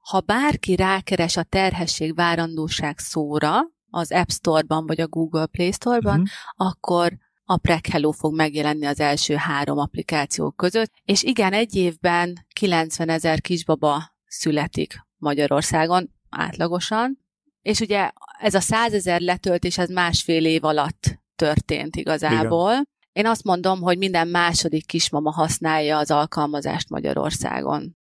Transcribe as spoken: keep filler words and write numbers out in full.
ha bárki rákeres a terhesség, várandóság szóra, az App Store-ban vagy a Google Play Store-ban, uh-huh. akkor a Preghello fog megjelenni az első három applikáció között, és igen, egy évben kilencvenezer kisbaba születik Magyarországon átlagosan, és ugye ez a százezer letöltés, ez másfél év alatt történt igazából. Igen. Én azt mondom, hogy minden második kismama használja az alkalmazást Magyarországon.